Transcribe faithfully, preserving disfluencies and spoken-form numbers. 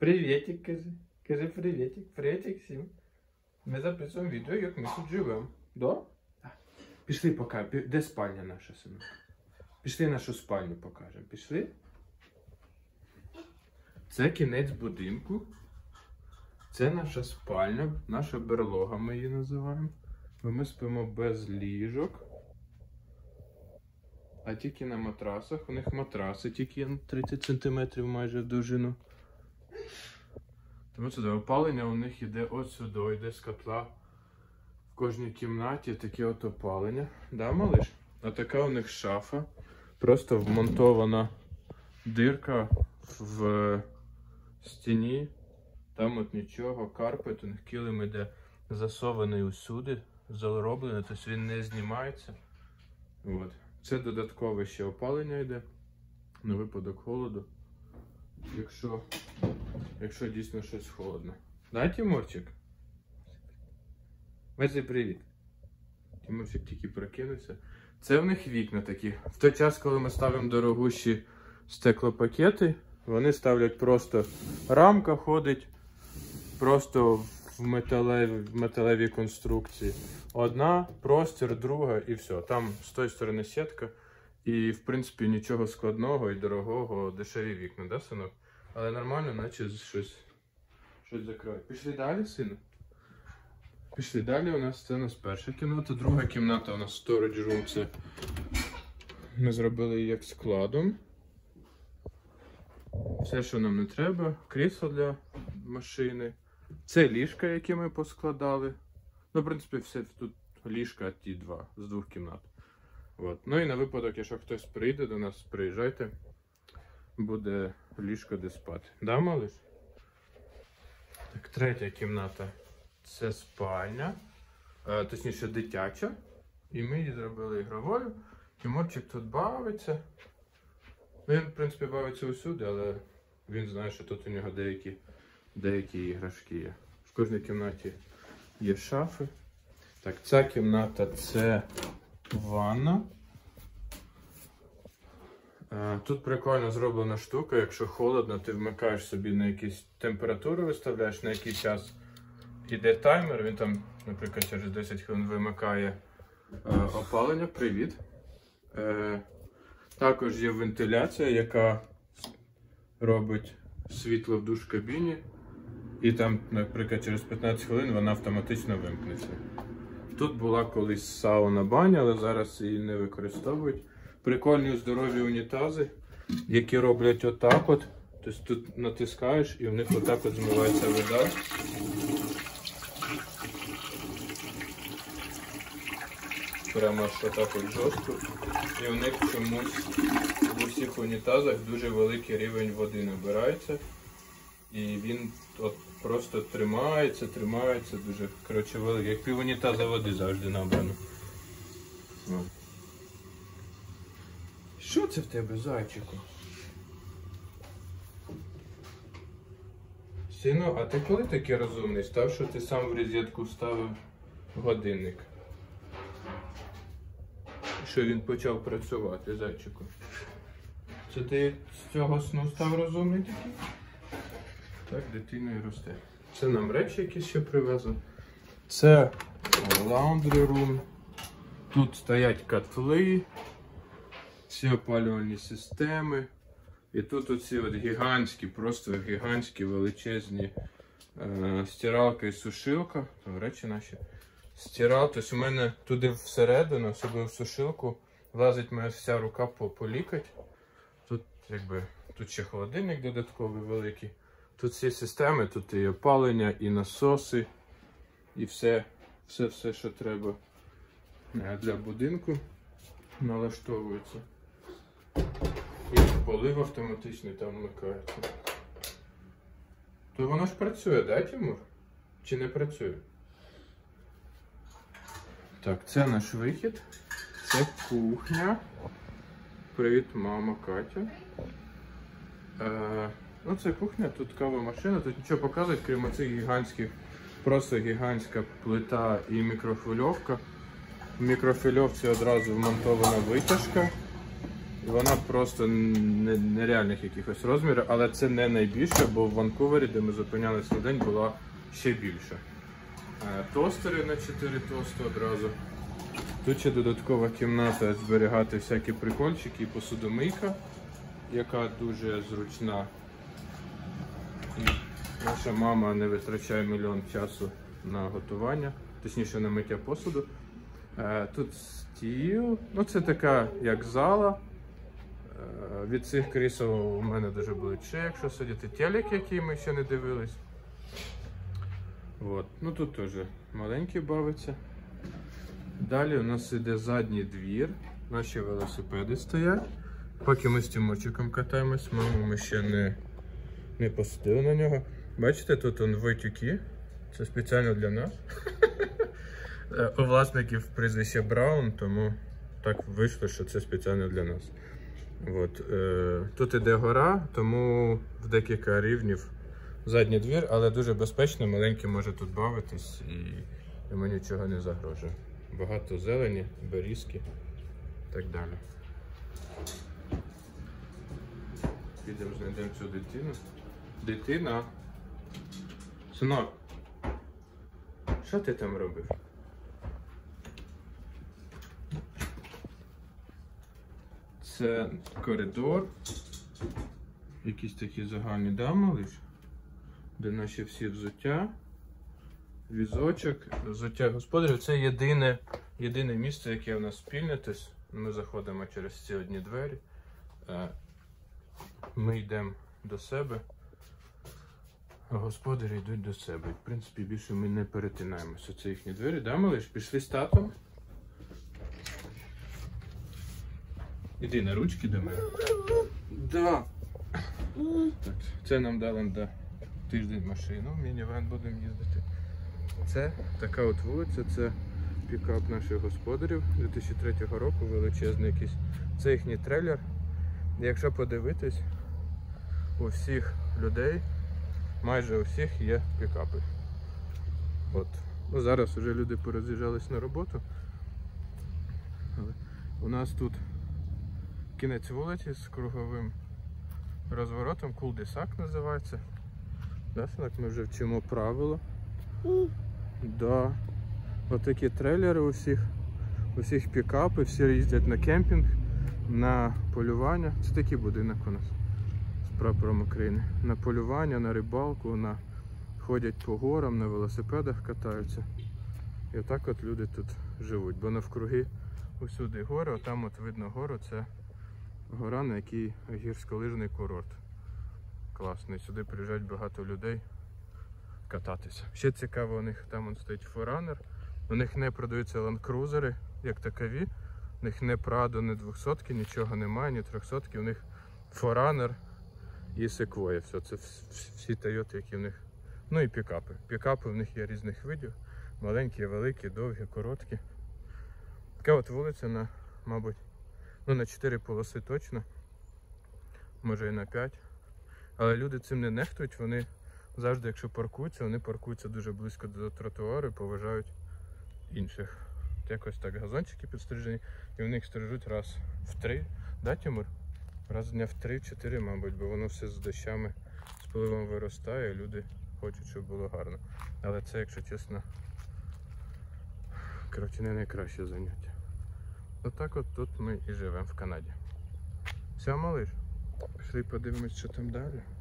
Привітик, кажи. Кажи привітик. Привітик всім. Ми записуємо відео, як ми тут живемо. Да? Пішли поки. Де спальня наша, синок? Пішли нашу спальню покажемо. Пішли? Це кінець будинку. Це наша спальня, наша берлога ми її називаємо. Бо ми спимо без ліжок. А тільки на матрасах. У них матраси тільки тридцять сантиметрів майже в довжину. Тому сюди опалення у них йде от сюди, йде з котла. В кожній кімнаті таке от опалення. Да, малиш? А така у них шафа. Просто вмонтована дирка в стіні. Там от нічого, карпет, у них килим іде засований усюди, зароблений, тобто він не знімається. От. Це додаткове ще опалення йде на випадок холоду, якщо, якщо дійсно щось холодно. Да, Тимурчик? Вези привіт. Тимурчик тільки прокинувся. Це в них вікна такі. В той час, коли ми ставимо дорогущі стеклопакети, вони ставлять просто рамка ходить, просто в металеві, в металевій конструкції. Одна, простір, друга і все. Там з тої сторони сітка. І, в принципі, нічого складного і дорогого, дешеві вікна, да, синок? Але нормально, наче щось, щось закриває. Пішли далі, сину? Пішли далі, у нас це у нас перша кімната. Друга кімната у нас storage room. Це ми зробили її як складом. Все, що нам не треба. Крісло для машини. Це ліжка, які ми поскладали. Ну, в принципі, все тут ліжка ті два, з двох кімнат. От. Ну і на випадок, якщо хтось прийде до нас, приїжджайте, буде ліжко де спати. Да, малиш? Так, третя кімната. Це спальня, е, точніше дитяча. І ми її зробили ігровою. Тимурчик тут бавиться. Він, в принципі, бавиться усюди, але він знає, що тут у нього деякі, деякі іграшки є. В кожній кімнаті є шафи. Так, ця кімната – це ванна. Тут прикольно зроблена штука, якщо холодно, ти вмикаєш собі на якісь температуру, виставляєш, на який час іде таймер, він там, наприклад, через десять хвилин вимикає е, опалення. Привіт. Е, також є вентиляція, яка робить світло в душ-кабіні. І там, наприклад, через п'ятнадцять хвилин вона автоматично вимкнеться. Тут була колись сауна-баня, але зараз її не використовують. Прикольні здорові унітази, які роблять отак от. Тобто тут натискаєш і в них отак от змивається вода. Прямо аж отак от жорстко. І в них чомусь в усіх унітазах дуже великий рівень води набирається. І він от просто тримається, тримається, дуже, коротше, великий. Як пів унітаза води завжди набрано. Що це в тебе, зайчику? Сину, а ти коли такий розумний став, що ти сам в розетку вставив годинник? Що він почав працювати, зайчику? Це ти з цього сну став розумний такий? Так, дитина і росте. Це нам речі якісь ще привезли. Це laundry room. Тут стоять котли, всі опалювальні системи. І тут оці от гігантські, просто гігантські величезні е, стиралка і сушилка. Там речі наші. Стирал, тобто у мене туди всередину, особливо в сушилку, влазить моя вся рука по, по лікоть. Тут, якби, тут ще холодильник додатковий великий. Тут всі системи, тут і опалення, і насоси, і все, все, все, що треба для будинку налаштовується. І полив автоматичний там вмикається. То воно ж працює, да, Тимур? Чи не працює? Так, це наш вихід. Це кухня. Привіт, мама Катя. Е, ну це кухня, тут кава машина, тут нічого показують, крім оцих гігантських, просто гігантська плита і мікрохвильовка. В мікрохвильовці одразу вмонтована витяжка. вона просто не- нереальних якихось розмірів, але це не найбільше, бо в Ванкувері, де ми зупинялись на день, була ще більша. Е, Тостери на чотири тости одразу. Тут ще додаткова кімната зберігати всякі прикольчики і посудомийка, яка дуже зручна. І наша мама не витрачає мільйон часу на готування, точніше на миття посуду. Е, Тут стіл, ну це така як зала. Е, Від цих крісел у мене дуже болить шия, якщо сидіти. Телек, який ми ще не дивились. От. Ну тут теж маленький бавиться. Далі у нас іде задній двір, наші велосипеди стоять. Поки ми з Тимурчиком катаємось, маму ми ще не, не посадили на нього. Бачите, тут он витюки, це спеціально для нас. У власників прізвище Браун, тому так вийшло, що це спеціально для нас. От. Е, тут іде гора, тому в декілька рівнів задній двір, але дуже безпечно, маленький може тут бавитись і йому нічого не загрожує. Багато зелені, берізки і так далі. Підемо знайдемо цю дитину. Дитина. Синок, що ти там робив? Це коридор. Якісь такі загальні дами лиш, де наші всі взуття. Візочок, взуття господарів. Це єдине, єдине місце, яке в нас спільне. Тобто ми заходимо через ці одні двері. Ми йдемо до себе, а господарі йдуть до себе. В принципі, більше ми не перетинаємося. Це їхні двері. Да, малиш? Пішли з татом? Іди на ручки до мене. Да. Так, це нам дали на тиждень машину, мінівен будемо їздити. Це така от вулиця, це пікап наших господарів дві тисячі третього року, величезний якийсь. Це їхній трейлер. Якщо подивитись, у всіх людей, майже у всіх є пікапи. От. Ну, зараз вже люди пороз'їжджались на роботу. Але у нас тут кінець вулиці з круговим розворотом, кул-де-сак називається. Да, так ми вже вчимо правила. Да. Ось такі трейлери у всіх, у всіх пікапи, всі їздять на кемпінг, на полювання. Це такий будинок у нас з прапором України. На полювання, на рибалку, на... ходять по горам, на велосипедах катаються. І отак от люди тут живуть. Бо навкруги усюди гори, отам от видно гору, це гора, на якій гірськолижний курорт. Класний. Сюди приїжджають багато людей кататися. Ще цікаво, у них там он стоїть Forerunner. У них не продаються ландкрузери, як такові. У них не Прадо, не двохсотки, нічого немає, ні трьохсотки. У них Forerunner і Sequoia. Все, це всі Toyota, які в них. Ну і пікапи. Пікапи в них є різних видів. Маленькі, великі, довгі, короткі. Така от вулиця на, мабуть, ну на чотири полоси точно. Може і на п'ять. Але люди цим не нехтують, вони завжди, якщо паркуються, вони паркуються дуже близько до тротуару і поважають інших. Якось так газончики підстрижені, і вони їх стрижуть раз в три. Да, Тимур? Раз дня в три-чотири, мабуть, бо воно все з дощами, з поливом виростає, і люди хочуть, щоб було гарно. Але це, якщо чесно, коротше, не найкраще заняття. Отак от тут ми і живемо в Канаді. Все, малиш? Пішли подивимось, що там далі.